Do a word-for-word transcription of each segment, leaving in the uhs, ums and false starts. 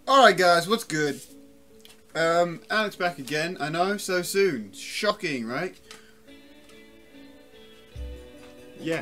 Alright guys, what's good? Um, Alex back again. I know, so soon. Shocking, right? Yeah.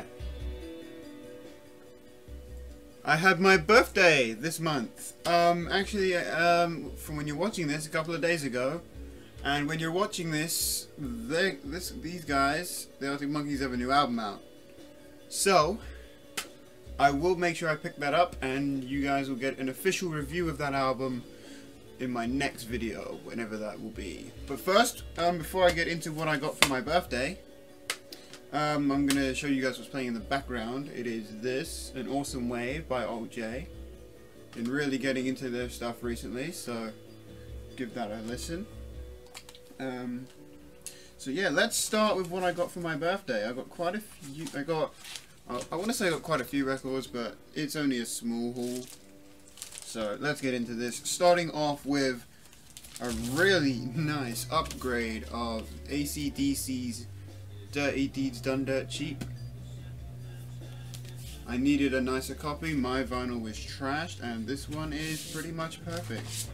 I had my birthday this month. Um, actually, um, from when you're watching this, a couple of days ago. And when you're watching this, they, this these guys, the Arctic Monkeys, have a new album out. So, I will make sure I pick that up, and you guys will get an official review of that album in my next video, whenever that will be. But first, um, before I get into what I got for my birthday, um, I'm going to show you guys what's playing in the background. It is this, An Awesome Wave by Alt J. Been really getting into their stuff recently, so give that a listen. Um, so yeah, let's start with what I got for my birthday. I got quite a few, I got, I, I want to say I got quite a few records, but it's only a small haul. So let's get into this. Starting off with a really nice upgrade of A C D C's Dirty Deeds Done Dirt Cheap. I needed a nicer copy. My vinyl was trashed, and this one is pretty much perfect.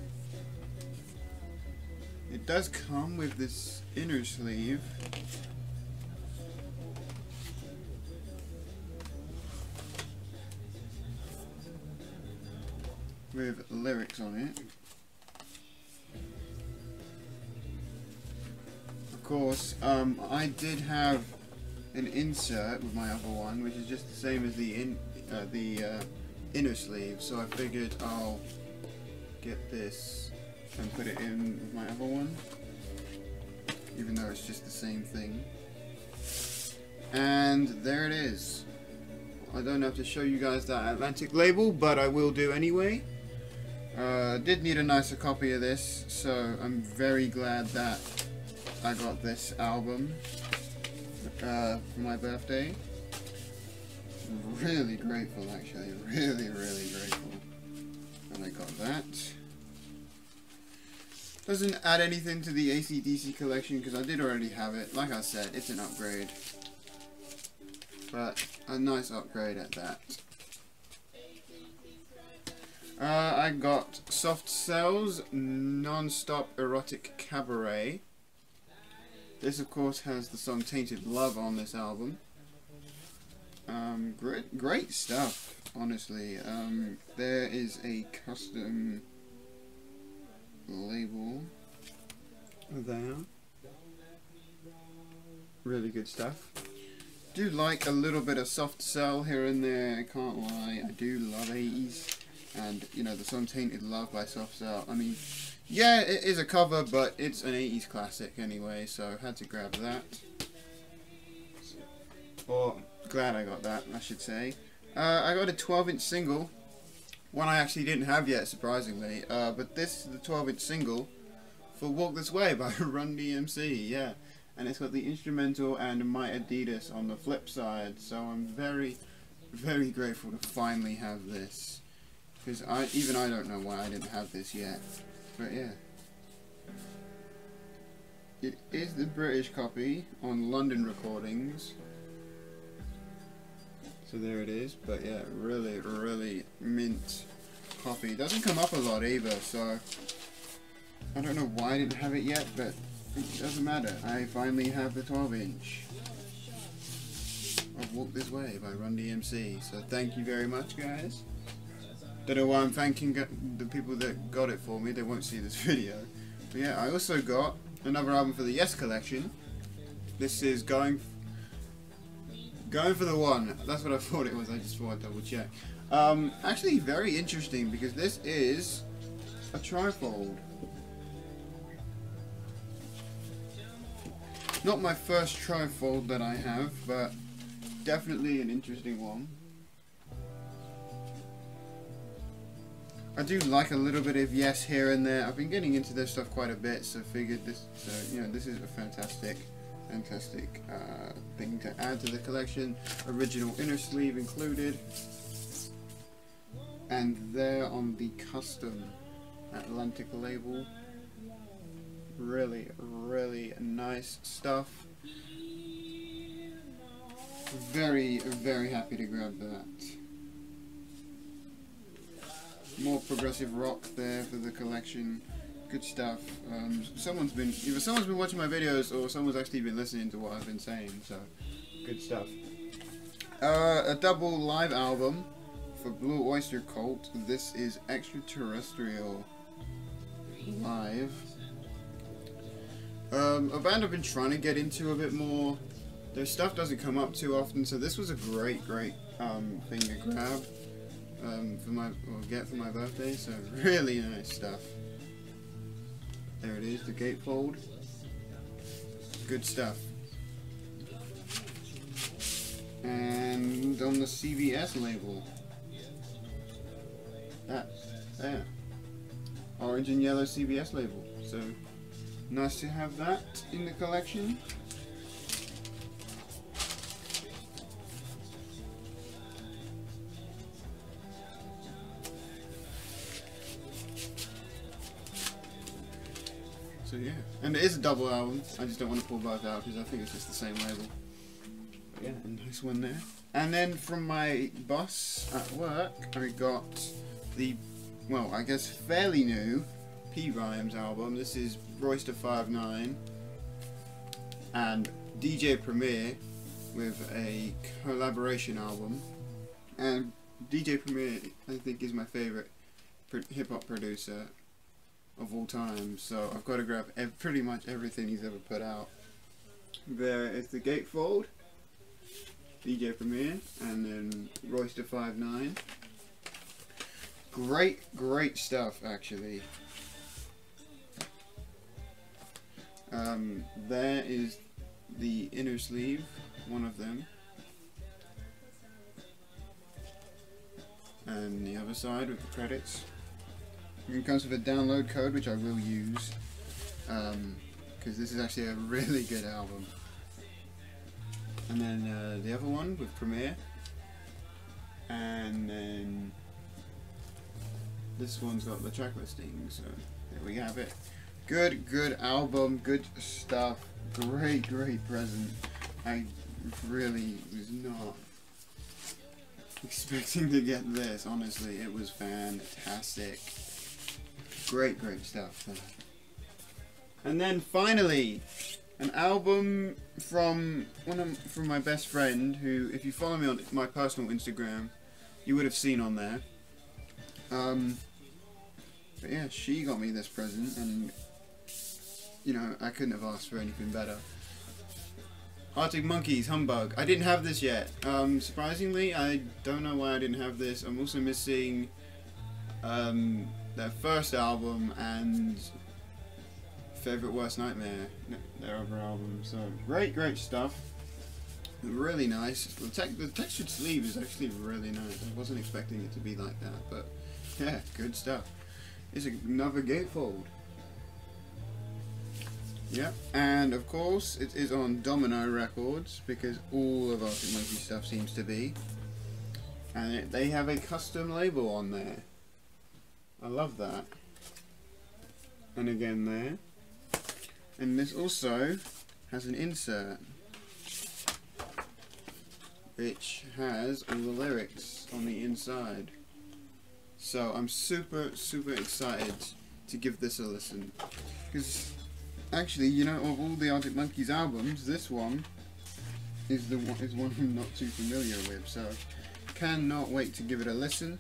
It does come with this inner sleeve. With lyrics on it. Of course, um, I did have an insert with my other one, which is just the same as the in uh, the uh, inner sleeve. So I figured I'll get this and put it in with my other one, even though it's just the same thing. And there it is. I don't have to show you guys that Atlantic label, but I will do anyway. Uh, did need a nicer copy of this, so I'm very glad that I got this album uh, for my birthday. Really grateful, actually. Really, really grateful that I got that. Doesn't add anything to the A C D C collection because I did already have it. Like I said, it's an upgrade. But a nice upgrade at that. Uh, I got Soft Cell's Non-Stop Erotic Cabaret. This of course has the song Tainted Love on this album. Um, great, great stuff, honestly. Um, there is a custom label there. Really good stuff. Do like a little bit of Soft Cell here and there, I can't lie. I do love eighties. And, you know, the song Tainted Love by Soft Cell. I mean, yeah, it is a cover, but it's an eighties classic anyway, so I had to grab that. Or, glad I got that, I should say. Uh, I got a twelve inch single. One I actually didn't have yet, surprisingly. Uh, but this is the twelve inch single for Walk This Way by Run D M C, yeah. And it's got the instrumental and My Adidas on the flip side. So I'm very, very grateful to finally have this. Because I, even I don't know why I didn't have this yet. But yeah. It is the British copy on London Recordings. So there it is. But yeah, really, really mint copy. It doesn't come up a lot either, so I don't know why I didn't have it yet, but it doesn't matter. I finally have the twelve inch of Walk This Way by Run D M C. So thank you very much, guys. Don't know why I'm thanking the people that got it for me. They won't see this video. But yeah, I also got another album for the Yes collection. This is Going Going for the One. That's what I thought it was. I just thought I'd double check. Um, actually, very interesting because this is a trifold. Not my first trifold that I have, but definitely an interesting one. I do like a little bit of Yes here and there. I've been getting into this stuff quite a bit, so figured this, so, you know, this is a fantastic, fantastic uh, thing to add to the collection. Original inner sleeve included, and there on the custom Atlantic label. Really, really nice stuff. Very, very happy to grab that. more progressive rock there for the collection. Good stuff. Um, someone's been either someone's been watching my videos or someone's actually been listening to what I've been saying. So, good stuff. Uh, a double live album for Blue Oyster Cult. This is Extraterrestrial live. Um, a band I've been trying to get into a bit more. Their stuff doesn't come up too often, so this was a great, great um, thing to grab um, for my or get for my birthday. So really nice stuff. There it is, the gatefold. Good stuff. And on the C B S label, that there, orange and yellow C B S label. So nice to have that in the collection. So yeah, and it is a double album. I just don't want to pull both out because I think it's just the same label. But yeah, a nice one there. And then from my bus at work, I got the, well, I guess fairly new P Rhymes album. This is Royster five nine and D J Premier with a collaboration album. And D J Premier, I think, is my favorite hip hop producer of all time, so I've got to grab ev pretty much everything he's ever put out. There is the gatefold, D J Premier, and then Royster five nine. Great, great stuff, actually. Um, there is the inner sleeve, one of them, and the other side with the credits. It comes with a download code, which I will use, because um, this is actually a really good album. And then uh, the other one with Premiere, and then this one's got the track listing, so there we have it. Good, good album, good stuff, great, great present. I really was not expecting to get this, honestly. It was fantastic. Great, great stuff. And then finally, an album from one of from my best friend, who, if you follow me on my personal Instagram, you would have seen on there. Um, but yeah, she got me this present, and you know, I couldn't have asked for anything better. Arctic Monkeys, Humbug. I didn't have this yet. Um, surprisingly, I don't know why I didn't have this. I'm also missing um, their first album and Favorite Worst Nightmare, their other album. So great, great stuff. Really nice. The, te the textured sleeve is actually really nice. I wasn't expecting it to be like that, but yeah, good stuff. It's another gatefold. Yep, and of course it is on Domino Records, because all of Arctic Monkey stuff seems to be. And it, they have a custom label on there. I love that. And again there. And this also has an insert, which has all the lyrics on the inside. So I'm super, super excited to give this a listen. Because actually, you know, of all the Arctic Monkeys albums, this one is the one is one I'm not too familiar with. So cannot wait to give it a listen.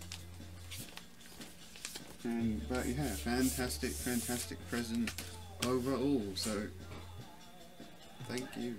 And but yeah, fantastic, fantastic present overall. So thank you.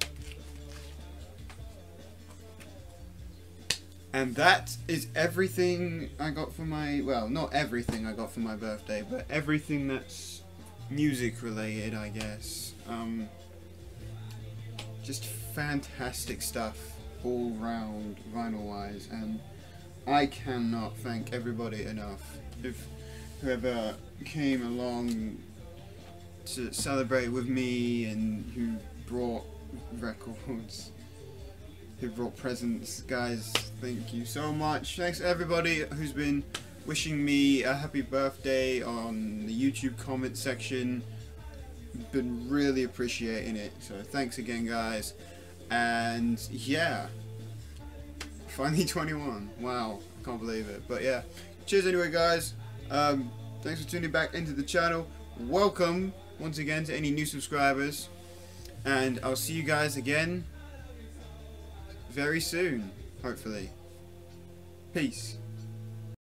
And that is everything I got for my, well, not everything I got for my birthday, but everything that's music related, I guess. Um, just fantastic stuff all round vinyl wise, and I cannot thank everybody enough. If whoever came along to celebrate with me and who brought records, who brought presents, guys, thank you so much. Thanks to everybody who's been wishing me a happy birthday on the YouTube comment section. Been really appreciating it, so thanks again, guys. And yeah, finally twenty-one. Wow, can't believe it. But yeah, cheers anyway, guys. Um, thanks for tuning back into the channel. Welcome once again to any new subscribers, and I'll see you guys again very soon, hopefully. Peace.